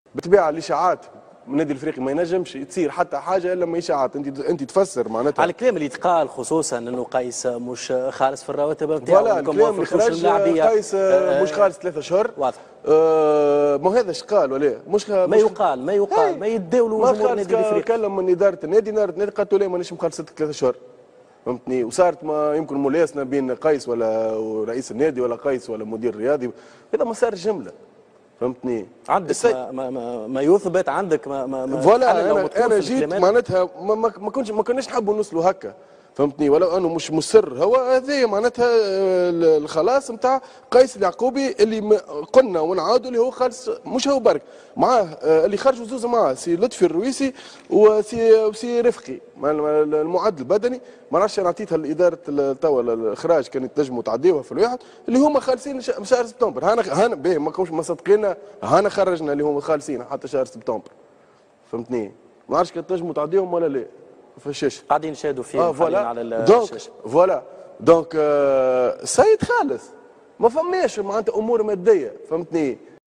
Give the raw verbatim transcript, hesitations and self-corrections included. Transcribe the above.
بالطبيعه الاشاعات النادي الافريقي ما ينجمش تصير حتى حاجه الا لما اشاعات انت انت تفسر معناتها على الكلام اللي يتقال خصوصا انه قيس مش خالص في الرواتب نتاعو فوالا الكلام اللي خرج قيس مش خالص ثلاثة اشهر واضح. آه ما هذا اش قال ولا مش ما مش يقال ما يقال ما يداولوا جمهور النادي الافريقي. كلم من اداره النادي اداره النادي قالت له لا مانيش مخلصتك ثلاثة اشهر فهمتني وصارت ما يمكن ملاسنه بين قيس ولا رئيس النادي ولا قيس ولا مدير رياضي هذا ما صار جمله فهمتني عندك السي... ما, ما, ما, ما يثبت عندك ما ما فوالا انا انا جيت معناتها ما, ما, ما كنتش ما كناش نحبوا نوصلوا هكا فهمتني ولو انه مش مصر هو هذه معناتها الخلاص نتاع قيس اليعقوبي اللي قلنا ونعاودوا اللي هو خالص مش هو برك معاه اللي خرجوا زوز معاه سي لطفي الرويسي وسي وسي رفقي المعد البدني ما نعرفش انا عطيتها لاداره توا الاخراج كانت تنجموا تعديوها في الواحد اللي هما خالصين شهر سبتمبر هانا هانا باهي ما كناش مصدقين هانا خرجنا اللي هما خالصين حتى شهر سبتمبر فهمتني ما نعرفش كانت تنجموا تعديهم ولا لا في الشاشه قاعدين نشاهدوا فيه آه فوالا على الشاشه فوالا دونك السيد خالص ما فماش معناتها امور ماديه فهمتني